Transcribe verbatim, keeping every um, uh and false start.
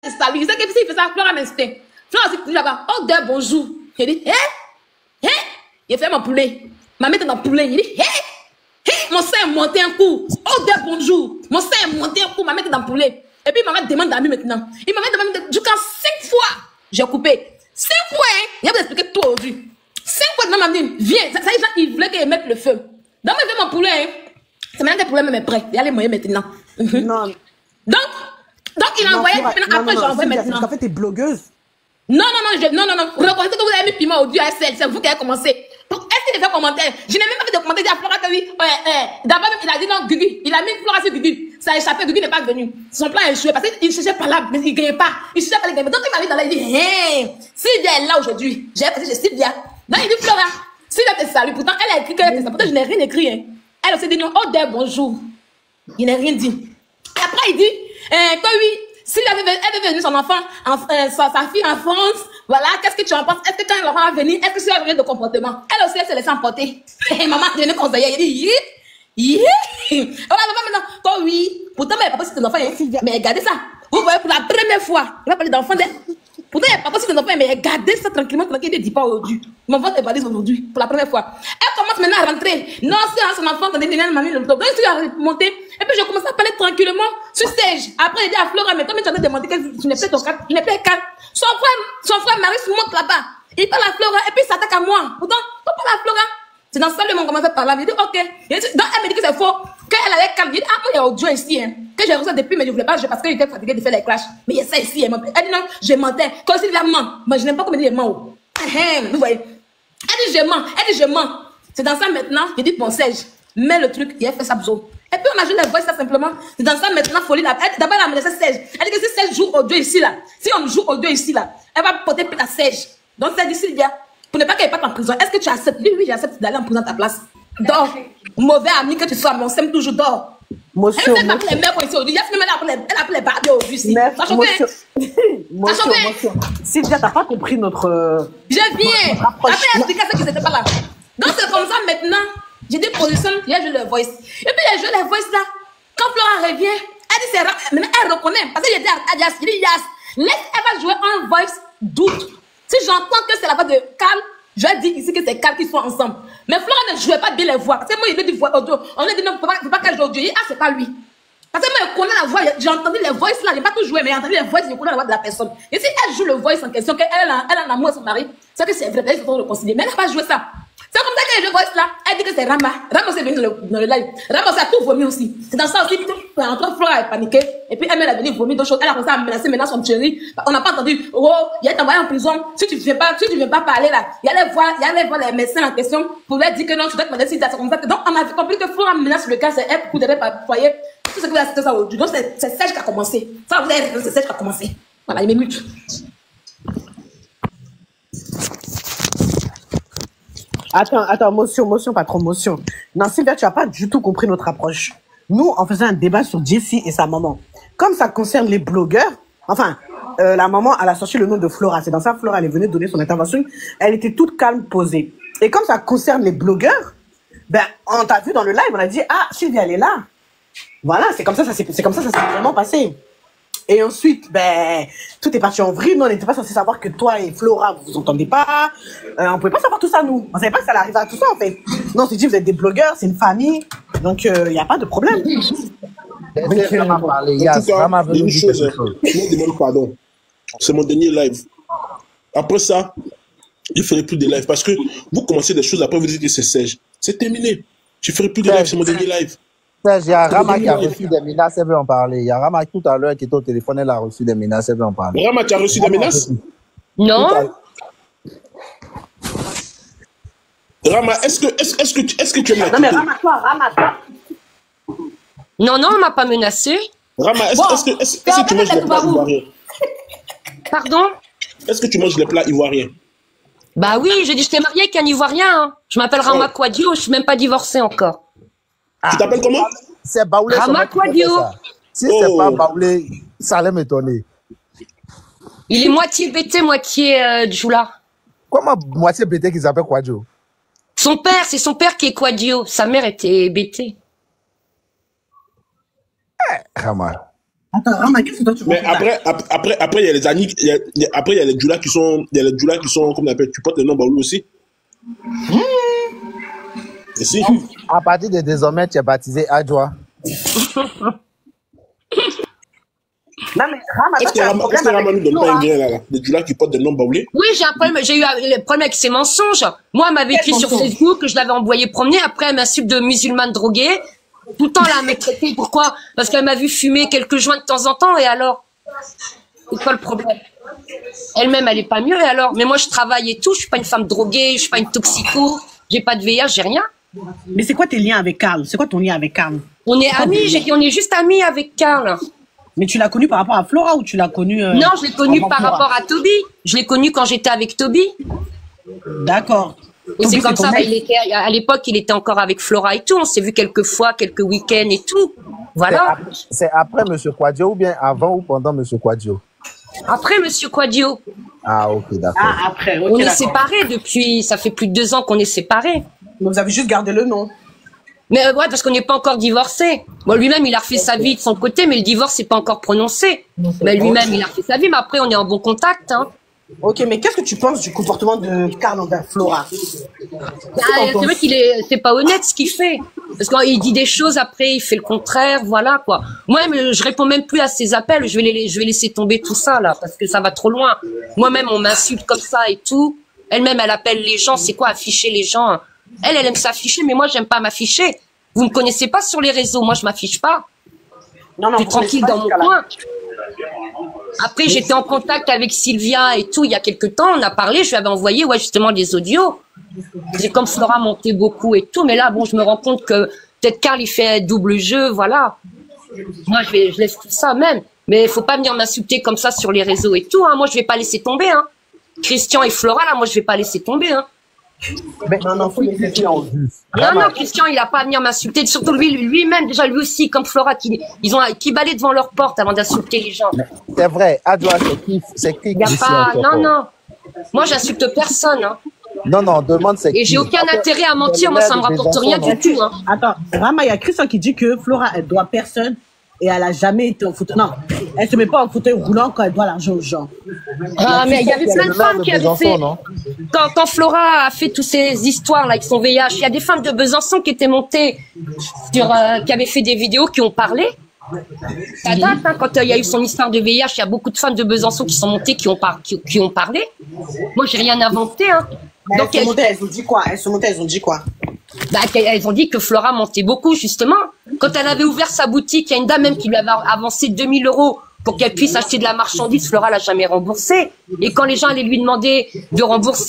te salue. Je sais que s'il fait ça, Flora m'instinct. Flora aussi dit là-bas, oh, de bonjour. Il dit, hé, hé, il fait mon poulet. Ma mère est dans le poulet. Il dit, hé, hé, mon sein est monté un coup. Oh, de bonjour. Mon sein est monté un coup. Ma mère est dans le poulet. Et puis, maman demande d'amis maintenant. Il m'a demandé jusqu'à cinq fois. J'ai coupé. Cinq fois, hein. Il va vous expliquer tout aujourd'hui. Cinq fois, maman m'a dit, viens. Ça, ça, il voulait qu'il mette le feu. Donc, il fait mon poulet, hein. C'est maintenant que le poulet même est prêt. Il y a les moyens maintenant. Non. Donc, donc il a non, envoyé. Flora, Maintenant, non, après, non, j'ai envoyé non, maintenant. En fait, t'es blogueuse. Non, non, non, je, non, non, non. Reconnaissez que vous avez mis piment au dieu à sel. C'est vous qui avez commencé. Donc, est-ce qu'il a fait commentaire? Je n'ai même pas fait de commentaire. Il dit à Flora que oui. Ouais, ouais. D'abord, il a dit non, Gugu. Il a mis Flora sur Gugu. Ça a échappé. Gugu n'est pas venu. Son plan a échoué parce qu'il cherchait pas là, mais il ne gagnait pas. Il cherchait pas les gagner. Donc, il m'a dit dans là, il dit, hé, Sylvia est là aujourd'hui. J'ai passé chez Sylvia. Donc, il dit, Flora, Sylvia te salue. Pourtant, elle a écrit qu'elle te salue. Pourtant, je n'ai rien écrit. Hein. Elle aussi dit non, oh, de bonjour. Il n'a rien dit. Et après, il dit, euh, que oui, s'il avait, elle avait venu son enfant, en, euh, sa, sa fille en France, voilà, qu'est-ce que tu en penses? Est-ce que quand elle va venir, est-ce que c'est un de comportement? Elle aussi, elle se laisse emporter. Et maman est devenue conseillère, il dit, yi, yi. Voilà, maman maintenant, que oui, pourtant, mais papa, c'est ton enfant, hein. Mais regardez ça. Vous voyez, pour la première fois, il va parler d'enfant d'elle. Pourtant, il n'y a pas possible d'enfant, mais regardez ça tranquillement, tranquillement, il ne dit pas aujourd'hui. Mon enfant est valise aujourd'hui, pour la première fois. Elle commence maintenant à rentrer. Non, c'est son enfant, quand il est mamie, le donc il a remonté. Et puis, je commence à parler tranquillement sur stage. Après, il dit à Flora, mais comme tu as demandé que tu n'es plus ton calme, il n'est plus calme. Son frère, son frère Marie se monte là-bas. Il parle à Flora, et puis il s'attaque à moi. Pourtant, on parle à Flora. C'est dans ça que mon commence à parler. Il dit, ok. Donc, elle me dit que c'est faux. Qu'elle allait calme. Il dit, ah, moi, il y a audio ici, hein. Que j'ai reçu depuis, mais je ne voulais pas jouer parce qu'il était fatigué de faire les clashs. Mais il y a ça ici, hein. Elle dit, non, je mentais. Quand il ment, moi, je n'aime pas qu'on me dise les ment. Vous voyez. Elle dit, je mens. Elle dit, je mens. C'est dans ça maintenant. Je dis, bon, Serge, mets le truc, il a fait ça besoin. Et puis, on a joué la voix, ça simplement. C'est dans ça maintenant, folie là. D'abord, elle a menacé Serge. Elle dit que si Serge joue audio ici, là, si on joue audio ici, là, elle va porter plainte à Serge. Donc, Serge dit, Sylvia, pour ne pas qu'elle parte en prison, est-ce que tu acceptes? Oui, oui, j'accepte d'aller en prison à ta place. Dors. Mauvais ami que tu sois, mais on s'aime toujours, dors. Monsieur, elle a les mères pour ici aujourd'hui. Elle a appelé les barbiers aujourd'hui. Ça chauffait. Ça chauffait. Sylvia, t'as pas compris notre. Je viens. Après, expliquer ce qui n'était pas là. Donc, c'est comme ça maintenant. J'ai des positions, il y a joué le voice. Et puis, il y a joué le voice là. Quand Flora revient, elle dit c'est rap. Maintenant, elle reconnaît. Parce qu'il dit à Yas, il dit Yas, laisse, elle va jouer un voice doute. Si j'entends que c'est la voix de Cal, je vais dire ici que c'est Cal qui sont ensemble. Mais Flora ne jouait pas bien les voix. C'est moi, il lui dit voix audio. On lui dit non, il ne faut pas qu'elle joue audio. Il dit, ah, c'est pas lui. Parce que moi, je connais la voix. J'ai entendu les voices là. Je n'ai pas tout joué, mais j'ai entendu les voix. Je connais la voix de la personne. Et si elle joue le voice en question, qu'elle a un amour à son mari, c'est que c'est vrai, elle se le considérer. Mais elle n'a pas joué ça. C'est comme ça qu'elle joue voice là. Elle dit que c'est Rama. Rama s'est venu dans le, dans le live. Rama s'est tout vomi aussi. C'est dans ça aussi. Entre Flora est paniquée. Et puis elle est venue vomir d'autres choses. Elle a commencé à menacer maintenant son chéri. On n'a pas entendu. Oh, il y a envoyé en prison. Si tu ne viens pas, si tu viens pas parler là, il y allait voir, il y allait voir les médecins en question pour leur dire que non, tu dois te demander si c'est comme ça. Donc on a compris que Flora menace le cas, c'est elle pour couper par foyer. Tout ce que vous avez ça aujourd'hui. Donc c'est Serge qui a commencé. Ça vous avez c'est Serge qui a commencé. Voilà, il m'émute. Attends, attends, motion, motion, pas trop motion. Non, Sylvia, tu n'as pas du tout compris notre approche. Nous, on faisait un débat sur Jessie et sa maman. Comme ça concerne les blogueurs, enfin, euh, la maman, elle a sorti le nom de Flora. C'est dans ça, Flora, elle est venue donner son intervention. Elle était toute calme, posée. Et comme ça concerne les blogueurs, ben, on t'a vu dans le live, on a dit, ah, Sylvia, elle est là. Voilà, c'est comme ça, ça c'est comme ça, ça s'est vraiment passé. Et ensuite, ben, tout est parti en vrille. Nous, on n'était pas censé savoir que toi et Flora, vous vous entendez pas. Euh, on pouvait pas savoir tout ça, nous. On savait pas que ça allait arriver à tout ça, en fait. Non, on s'est dit, vous êtes des blogueurs, c'est une famille. Donc, il euh, n'y a pas de problème. Donc, euh, en tout cas, une chose, je me demande pardon. C'est mon dernier live. Après ça, il ne ferai plus de live. Parce que vous commencez des choses, après vous dites que c'est Serge. C'est terminé. Je ne ferai plus de live, c'est mon dernier live. Serge, il y a Rama qui a reçu des menaces, elle veut en parler. Il y a Rama tout à l'heure qui était au téléphone, elle a reçu des menaces, elle veut en parler. Rama, tu as reçu des menaces? Non. Rama, est-ce que, est-ce, est-ce que, tu, est-ce que tu aimes la Non, mais Rama, toi, Rama, toi. Non, non, on m'a pas menacé. Rama, est-ce, Bon, est-ce que, est-ce, est-ce que tu manges les plats ivoiriens? Pardon? Est-ce que tu manges les plats ivoiriens? Bah oui, j'ai dit je t'ai marié avec un Ivoirien. Hein. Je m'appelle Rama Quadio, je suis même pas divorcée encore. Tu t'appelles comment? C'est Baoulé. Rama Quadio. Si oh. c'est pas Baoulé, ça allait m'étonner. Il est moitié bêté, moitié euh, Djoula. Comment moitié bêté qu'il s'appelle Quadio? Son père, c'est son père qui est Quadio. Sa mère était bêtée. Eh, Rama. Attends, Rama, qu'est-ce que toi tu Mais après, après, après, il y a les Annick, il y a, il y a- après, il y a les Djula qui sont, il y a les Djula qui sont, comme on appelle, tu portes le nom Baoulou aussi. Mmh. Et si. À partir de désormais, tu es baptisé Adjoa. Non, mais Rama, Est-ce que Rama, est-ce que Rama nous donne pas un gain là, là, des Djula qui portent des noms Baoulés? Oui, j'ai un problème, j'ai eu un problème avec ses mensonges. Moi, elle m'avait écrit sur Facebook que je l'avais envoyé promener. Après, elle m'insulte de musulmane droguée. Tout le temps, là, elle m'a traité. Pourquoi? Parce qu'elle m'a vu fumer quelques joints de temps en temps. Et alors? C'est quoi le problème? Elle-même, elle est pas mieux. Et alors? Mais moi, je travaille et tout. Je suis pas une femme droguée. Je suis pas une toxico. J'ai pas de V I H, j'ai rien. Mais c'est quoi tes liens avec Karl? C'est quoi ton lien avec Karl? On est amis. J'ai dit, on est juste amis avec Karl. Mais tu l'as connu par rapport à Flora ou tu l'as connu euh, Non, je l'ai connu par Flora? rapport à Toby. Je l'ai connu quand j'étais avec Toby. D'accord. Et c'est Toby, comme ton ça, mec? il était, à l'époque, il était encore avec Flora et tout. On s'est vu quelques fois, quelques week-ends et tout. Voilà. C'est après M. Quadio ou bien avant ou pendant M. Quadio? Après, Monsieur Quadio. Ah, ok, d'accord. Ah, après, ok. On est d'accord. séparés depuis, ça fait plus de deux ans qu'on est séparés. Mais vous avez juste gardé le nom. Mais euh, ouais, parce qu'on n'est pas encore divorcés. Bon, lui-même, il a refait sa vie de son côté, mais le divorce n'est pas encore prononcé. Mais lui-même, il a refait sa vie, mais après, on est en bon contact. Hein. Ok, mais qu'est-ce que tu penses du comportement de Karl envers Flora? Ah, c'est vrai qu'il est, c'est pas honnête ce qu'il fait. Parce qu'il dit des choses, après, il fait le contraire, voilà, quoi. Moi, je réponds même plus à ses appels, je vais les, je vais laisser tomber tout ça, là, parce que ça va trop loin. Moi-même, on m'insulte comme ça et tout. Elle-même, elle appelle les gens, c'est quoi afficher les gens? Elle, elle aime s'afficher, mais moi, j'aime pas m'afficher. Vous me connaissez pas sur les réseaux, moi, je m'affiche pas. Non, non, Je suis tranquille dans mon coin. Après, j'étais en contact avec Sylvia et tout, il y a quelques temps, on a parlé, je lui avais envoyé, ouais, justement, des audios. C'est comme Flora montait beaucoup et tout, mais là, bon, je me rends compte que peut-être Karl, il fait un double jeu, voilà. Moi, je, vais, je laisse tout ça même. Mais il faut pas venir m'insulter comme ça sur les réseaux et tout, hein. Moi, je vais pas laisser tomber, hein. Christian et Flora, là, moi, je vais pas laisser tomber, hein. Mais non, non, faut laisser Christian au jus. Non, non, Christian, il a pas à venir m'insulter. Surtout lui, lui-même, déjà, lui aussi, comme Flora, qui, ils ont, qui balaient devant leur porte avant d'insulter les gens. C'est vrai, Adjoa, c'est qui, c'est qui Il y a Christian? pas, non, non. Moi, j'insulte personne, hein. Non, non, demande c'est qui. Et j'ai aucun Après, intérêt à mentir, moi, ça me rapporte rien du tout, hein. Attends, Rama, il y a Christian qui dit que Flora, elle doit personne et elle a jamais été en fauteuil. Non, elle se met pas en fauteuil roulant quand elle doit l'argent aux gens. Ah, mais il y avait plein de femmes qui avaient fait. Quand, quand Flora a fait toutes ces histoires là avec son V I H, il y a des femmes de Besançon qui étaient montées sur, euh, qui avaient fait des vidéos, qui ont parlé. Ça date, hein, quand il euh, y a eu son histoire de V I H, il y a beaucoup de femmes de Besançon qui sont montées, qui ont, par, qui, qui ont parlé. Moi, j'ai rien inventé, hein. Donc, elles, elles, montées, elles ont dit quoi? Elles sont montées, elles ont dit quoi? Bah, elles ont dit que Flora mentait beaucoup, justement. Quand elle avait ouvert sa boutique, il y a une dame même qui lui avait avancé deux mille euros pour qu'elle puisse acheter de la marchandise. Flora l'a jamais remboursé. Et quand les gens allaient lui demander de rembourser,